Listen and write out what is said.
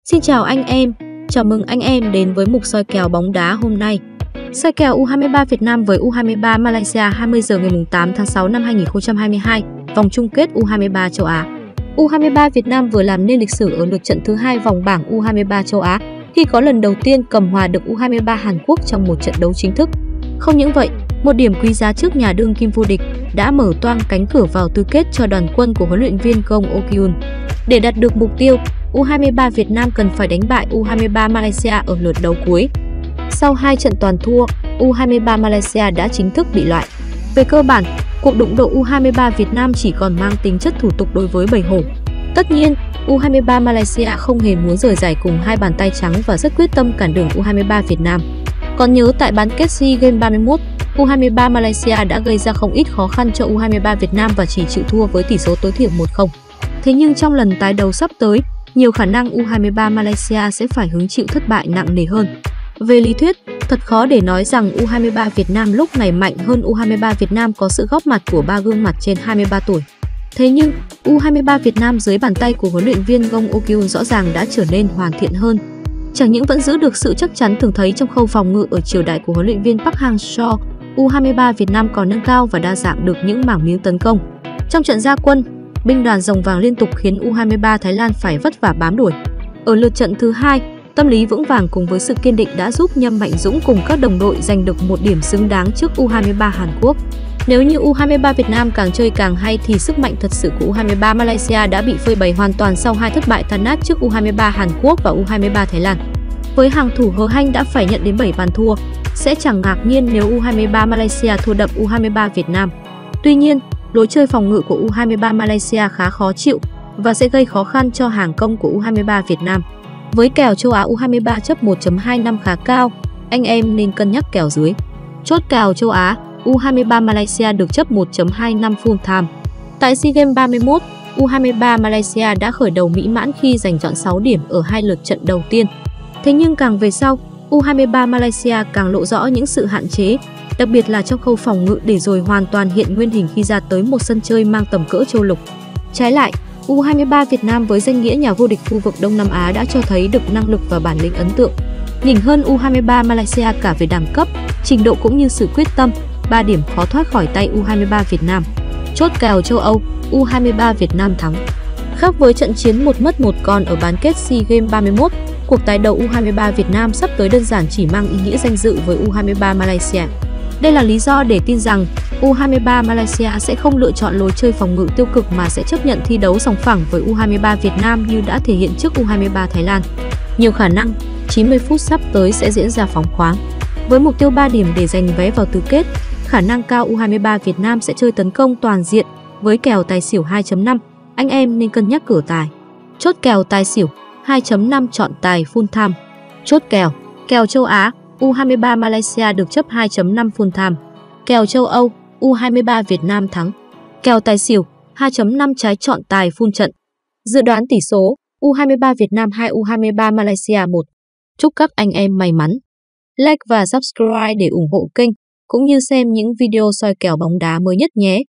Xin chào anh em, chào mừng anh em đến với mục soi kèo bóng đá hôm nay. Soi kèo U23 Việt Nam với U23 Malaysia 20 giờ ngày 8 tháng 6 năm 2022, vòng chung kết U23 châu Á. U23 Việt Nam vừa làm nên lịch sử ở lượt trận thứ 2 vòng bảng U23 châu Á khi có lần đầu tiên cầm hòa được U23 Hàn Quốc trong một trận đấu chính thức. Không những vậy, một điểm quý giá trước nhà đương kim vô địch đã mở toang cánh cửa vào tứ kết cho đoàn quân của huấn luyện viên Gong Ok-eun. Để đạt được mục tiêu, U23 Việt Nam cần phải đánh bại U23 Malaysia ở lượt đấu cuối. Sau 2 trận toàn thua, U23 Malaysia đã chính thức bị loại. Về cơ bản, cuộc đụng độ U23 Việt Nam chỉ còn mang tính chất thủ tục đối với Bầy Hổ. Tất nhiên, U23 Malaysia không hề muốn rời giải cùng hai bàn tay trắng và rất quyết tâm cản đường U23 Việt Nam. Còn nhớ tại bán kết SEA Games 31, U23 Malaysia đã gây ra không ít khó khăn cho U23 Việt Nam và chỉ chịu thua với tỷ số tối thiểu 1-0. Thế nhưng trong lần tái đấu sắp tới, nhiều khả năng U23 Malaysia sẽ phải hứng chịu thất bại nặng nề hơn. Về lý thuyết, thật khó để nói rằng U23 Việt Nam lúc này mạnh hơn. U23 Việt Nam có sự góp mặt của 3 gương mặt trên 23 tuổi. Thế nhưng, U23 Việt Nam dưới bàn tay của huấn luyện viên Gong Ok-eun rõ ràng đã trở nên hoàn thiện hơn. Chẳng những vẫn giữ được sự chắc chắn thường thấy trong khâu phòng ngự ở triều đại của huấn luyện viên Park Hang-seo, U23 Việt Nam còn nâng cao và đa dạng được những mảng miếng tấn công. Trong trận ra quân, binh đoàn rồng vàng liên tục khiến U23 Thái Lan phải vất vả bám đuổi. Ở lượt trận thứ 2, tâm lý vững vàng cùng với sự kiên định đã giúp Nhâm Mạnh Dũng cùng các đồng đội giành được một điểm xứng đáng trước U23 Hàn Quốc. Nếu như U23 Việt Nam càng chơi càng hay thì sức mạnh thật sự của U23 Malaysia đã bị phơi bày hoàn toàn sau 2 thất bại tan nát trước U23 Hàn Quốc và U23 Thái Lan. Với hàng thủ Hờ Hanh đã phải nhận đến 7 bàn thua, sẽ chẳng ngạc nhiên nếu U23 Malaysia thua đậm U23 Việt Nam. Tuy nhiên, lối chơi phòng ngự của U23 Malaysia khá khó chịu và sẽ gây khó khăn cho hàng công của U23 Việt Nam. Với kèo châu Á U23 chấp 1.25 khá cao, anh em nên cân nhắc kèo dưới. Chốt kèo châu Á, U23 Malaysia được chấp 1.25 full time. Tại SEA Games 31, U23 Malaysia đã khởi đầu mỹ mãn khi giành chọn 6 điểm ở 2 lượt trận đầu tiên. Thế nhưng càng về sau, U23 Malaysia càng lộ rõ những sự hạn chế, đặc biệt là trong khâu phòng ngự để rồi hoàn toàn hiện nguyên hình khi ra tới một sân chơi mang tầm cỡ châu lục. Trái lại, U23 Việt Nam với danh nghĩa nhà vô địch khu vực Đông Nam Á đã cho thấy được năng lực và bản lĩnh ấn tượng. Nhỉnh hơn U23 Malaysia cả về đẳng cấp, trình độ cũng như sự quyết tâm, 3 điểm khó thoát khỏi tay U23 Việt Nam. Chốt kèo châu Âu, U23 Việt Nam thắng. Khác với trận chiến một mất một còn ở bán kết SEA Games 31, cuộc tái đấu U23 Việt Nam sắp tới đơn giản chỉ mang ý nghĩa danh dự với U23 Malaysia. Đây là lý do để tin rằng U23 Malaysia sẽ không lựa chọn lối chơi phòng ngự tiêu cực mà sẽ chấp nhận thi đấu sòng phẳng với U23 Việt Nam như đã thể hiện trước U23 Thái Lan. Nhiều khả năng, 90 phút sắp tới sẽ diễn ra phóng khoáng. Với mục tiêu 3 điểm để giành vé vào tứ kết, khả năng cao U23 Việt Nam sẽ chơi tấn công toàn diện với kèo tài xỉu 2.5, anh em nên cân nhắc cửa tài. Chốt kèo tài xỉu 2.5 chọn tài full time. Chốt kèo châu Á, U23 Malaysia được chấp 2.5 full time. Kèo châu Âu, U23 Việt Nam thắng. Kèo tài xỉu 2.5 trái chọn tài full trận. Dự đoán tỷ số U23 Việt Nam 2 U23 Malaysia 1. Chúc các anh em may mắn. Like và subscribe để ủng hộ kênh, cũng như xem những video soi kèo bóng đá mới nhất nhé.